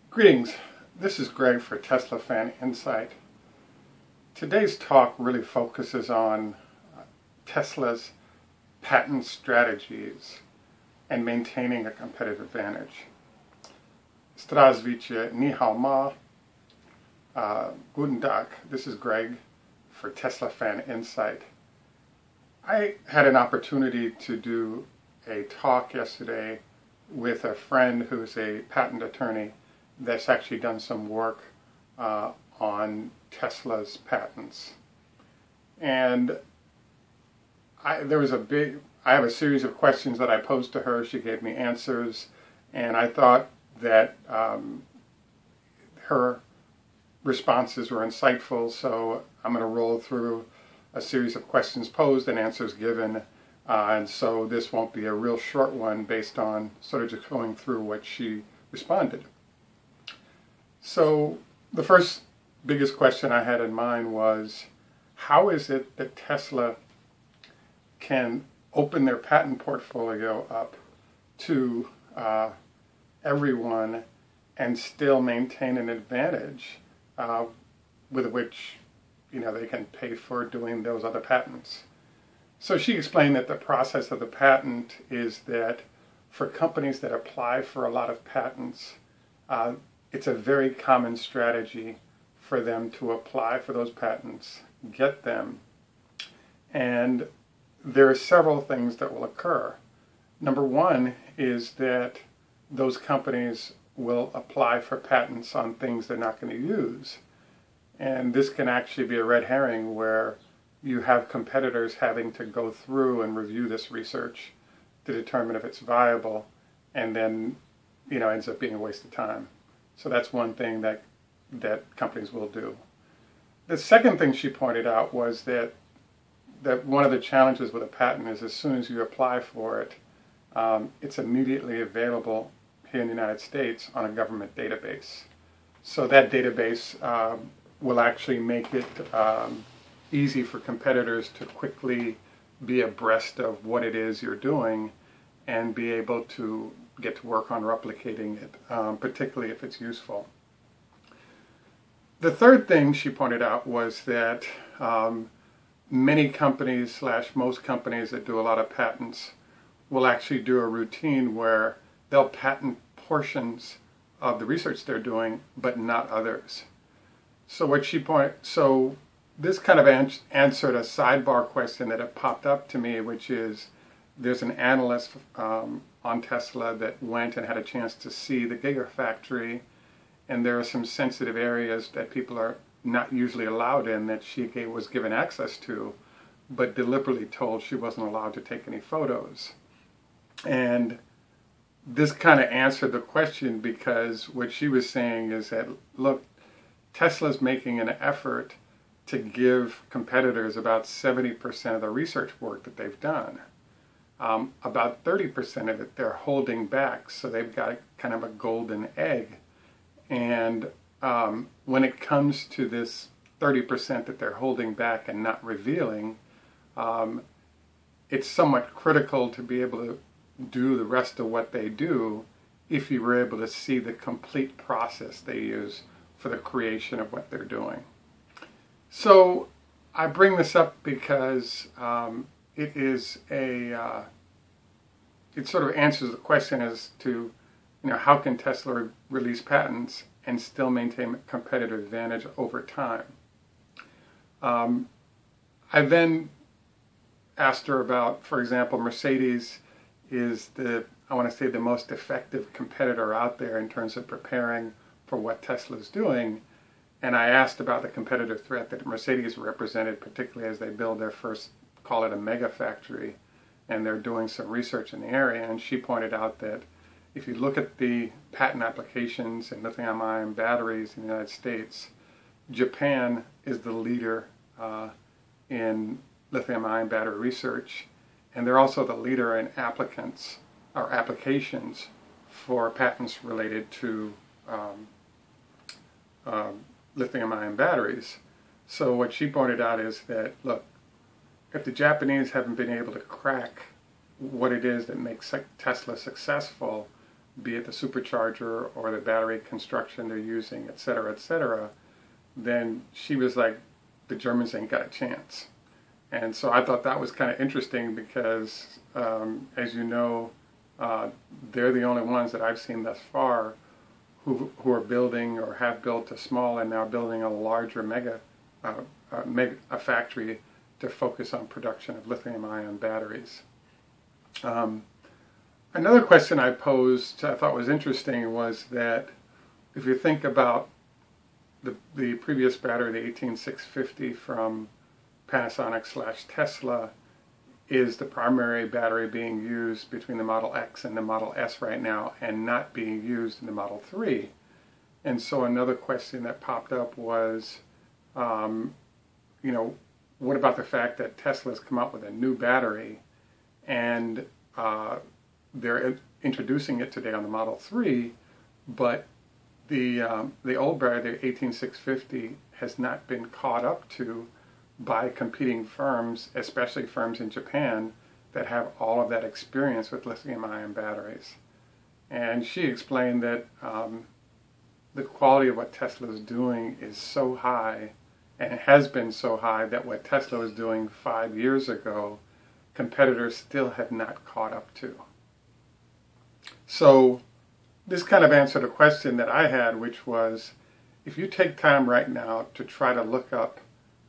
Greetings, this is Greg for Tesla Fan Insight. Today's talk really focuses on Tesla's patent strategies and maintaining a competitive advantage. Zdravstvuyte, ni hao ma, guten Tag, this is Greg for Tesla Fan Insight. I had an opportunity to do a talk yesterday with a friend who's a patent attorney that's actually done some work on Tesla's patents. And I have a series of questions that I posed to her. She gave me answers, and I thought that her responses were insightful, so I'm going to roll through a series of questions posed and answers given, and so this won't be a real short one based on sort of just going through what she responded. So the first biggest question I had in mind was, how is it that Tesla can open their patent portfolio up to everyone and still maintain an advantage with which they can pay for doing those other patents? So she explained that the process of the patent is that for companies that apply for a lot of patents, it's a very common strategy for them to apply for those patents, get them, and there are several things that will occur. Number one is that those companies will apply for patents on things they're not going to use. And this can actually be a red herring where you have competitors having to go through and review this research to determine if it's viable, and then ends up being a waste of time. So that's one thing that companies will do. The second thing she pointed out was that one of the challenges with a patent is as soon as you apply for it, it's immediately available here in the United States on a government database. So that database will actually make it easy for competitors to quickly be abreast of what it is you're doing and be able to get to work on replicating it, particularly if it's useful. The third thing she pointed out was that many companies / most companies that do a lot of patents will actually do a routine where they'll patent portions of the research they're doing, but not others. So this kind of answered a sidebar question that had popped up to me, which is, there's an analyst on Tesla that went and had a chance to see the Gigafactory, and there are some sensitive areas that people are not usually allowed in that she was given access to, but deliberately told she wasn't allowed to take any photos. And this kind of answered the question, because what she was saying is that, look, Tesla's making an effort to give competitors about 70% of the research work that they've done. About 30% of it they're holding back, so they've got kind of a golden egg. And when it comes to this 30% that they're holding back and not revealing, it's somewhat critical to be able to do the rest of what they do if you were able to see the complete process they use for the creation of what they're doing. So I bring this up because it sort of answers the question as to how can Tesla release patents and still maintain a competitive advantage over time. I then asked her about, for example, Mercedes is the most effective competitor out there in terms of preparing for what Tesla's doing. And I asked about the competitive threat that Mercedes represented, particularly as they build their first, call it a mega factory, and they're doing some research in the area. And she pointed out that if you look at the patent applications in lithium-ion batteries in the United States, Japan is the leader in lithium-ion battery research, and they're also the leader in applications for patents related to lithium-ion batteries. So what she pointed out is that, look, if the Japanese haven't been able to crack what it is that makes Tesla successful, be it the supercharger or the battery construction they're using, et cetera, then she was like, the Germans ain't got a chance. And so I thought that was kind of interesting because, as you know, they're the only ones that I've seen thus far who are building or have built a small and now building a larger a factory to focus on production of lithium-ion batteries. Another question I posed, I thought was interesting, was that if you think about the previous battery, the 18650 from Panasonic/Tesla, is the primary battery being used between the Model X and the Model S right now and not being used in the Model 3. And so another question that popped up was, you know, what about the fact that Tesla's come up with a new battery and they're introducing it today on the Model 3, but the old battery, the 18650, has not been caught up to by competing firms, especially firms in Japan that have all of that experience with lithium-ion batteries. And she explained that the quality of what Tesla is doing is so high, and it has been so high, that what Tesla was doing 5 years ago, competitors still have not caught up to. So this kind of answered a question that I had, which was, if you take time right now to try to look up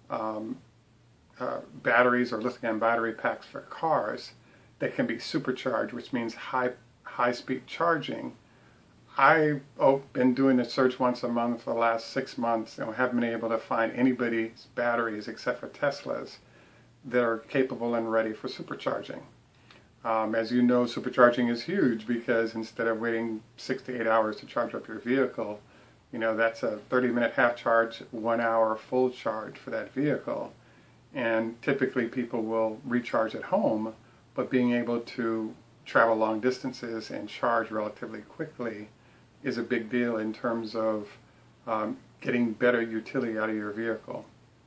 batteries or lithium battery packs for cars that can be supercharged, which means high-speed charging. I've been doing a search once a month for the last 6 months and haven't been able to find anybody's batteries except for Tesla's that are capable and ready for supercharging. As you know, supercharging is huge because instead of waiting 6 to 8 hours to charge up your vehicle, you know, that's a 30-minute half charge, 1 hour full charge for that vehicle. And typically people will recharge at home, but being able to travel long distances and charge relatively quickly is a big deal in terms of getting better utility out of your vehicle.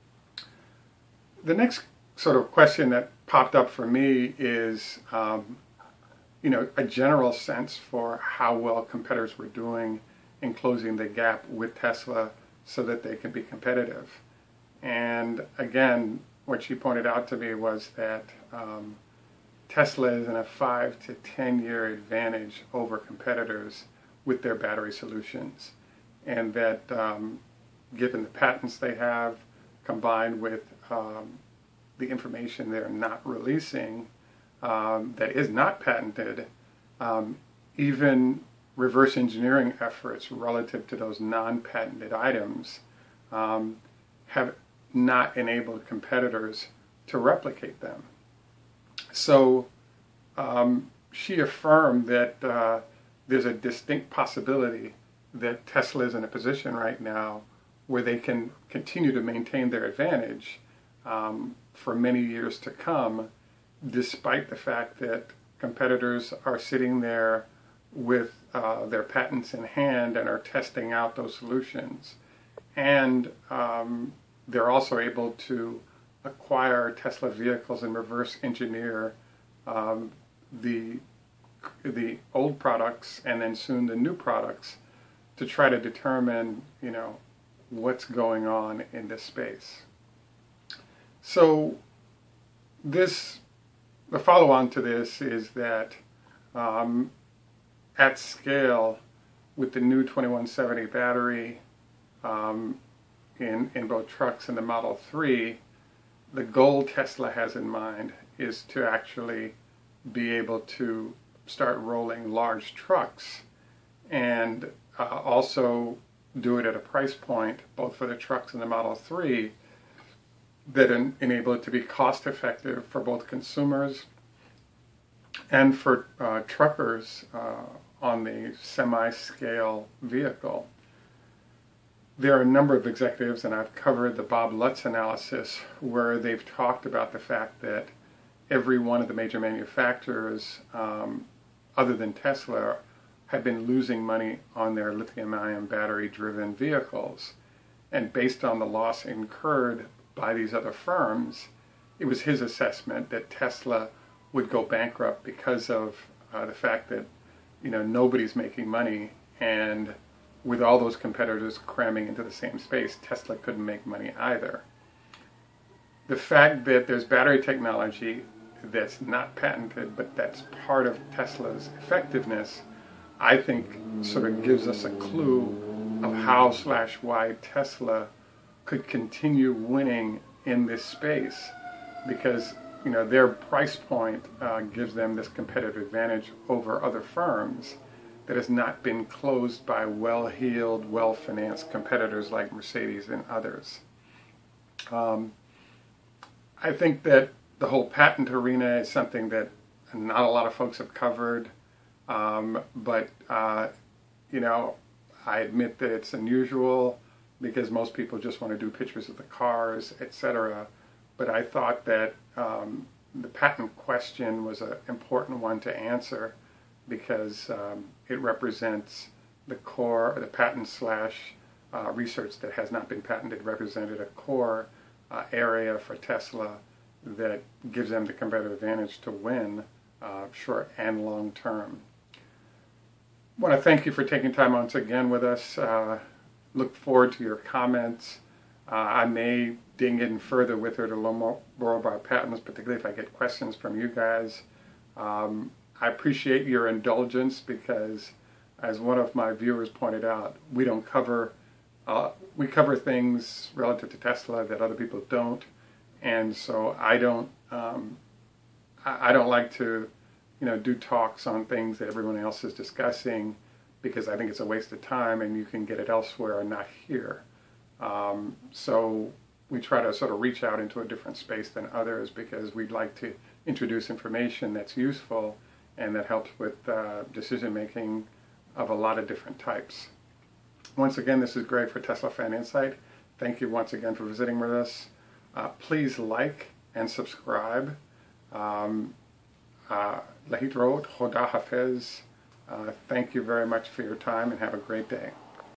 The next sort of question that popped up for me is, you know, a general sense for how well competitors were doing in closing the gap with Tesla so that they can be competitive. And again, what she pointed out to me was that Tesla is in a 5 to 10 year advantage over competitors with their battery solutions, and that given the patents they have combined with the information they're not releasing that is not patented, even reverse engineering efforts relative to those non-patented items have not enabled competitors to replicate them. So she affirmed that there's a distinct possibility that Tesla is in a position right now where they can continue to maintain their advantage for many years to come, despite the fact that competitors are sitting there with their patents in hand and are testing out those solutions. And they're also able to acquire Tesla vehicles and reverse engineer the old products and then soon the new products to try to determine, you know, what's going on in this space. So the follow-on to this is that at scale, with the new 2170 battery in both trucks and the Model 3, the goal Tesla has in mind is to actually be able to start rolling large trucks and also do it at a price point, both for the trucks and the Model 3, that enable it to be cost effective for both consumers and for truckers on the semi-scale vehicle. There are a number of executives, and I've covered the Bob Lutz analysis, where they've talked about the fact that every one of the major manufacturers, other than Tesla, have been losing money on their lithium-ion battery-driven vehicles. And based on the loss incurred by these other firms, it was his assessment that Tesla would go bankrupt because of the fact that nobody's making money, and with all those competitors cramming into the same space, Tesla couldn't make money either. The fact that there's battery technology that's not patented, but that's part of Tesla's effectiveness, I think sort of gives us a clue of how/why Tesla could continue winning in this space, because their price point gives them this competitive advantage over other firms that has not been closed by well-heeled, well-financed competitors like Mercedes and others. I think that the whole patent arena is something that not a lot of folks have covered, but I admit that it's unusual because most people just want to do pictures of the cars, etc. But I thought that the patent question was an important one to answer because it represents the core, the patent slash research that has not been patented, represented a core area for Tesla that gives them the competitive advantage to win short and long term. I want to thank you for taking time once again with us. Look forward to your comments. I may dig in further with her to learn more about patents, particularly if I get questions from you guys. I appreciate your indulgence because, as one of my viewers pointed out, we cover things relative to Tesla that other people don't, and so I don't like to do talks on things that everyone else is discussing, because I think it's a waste of time and you can get it elsewhere and not here. So we try to sort of reach out into a different space than others because we'd like to introduce information that's useful and that helps with decision making of a lot of different types. Once again, this is Greg for Tesla Fan Insight. Thank you once again for visiting with us. Please like and subscribe. Lahidrot, Hoda Hafez. Thank you very much for your time and have a great day.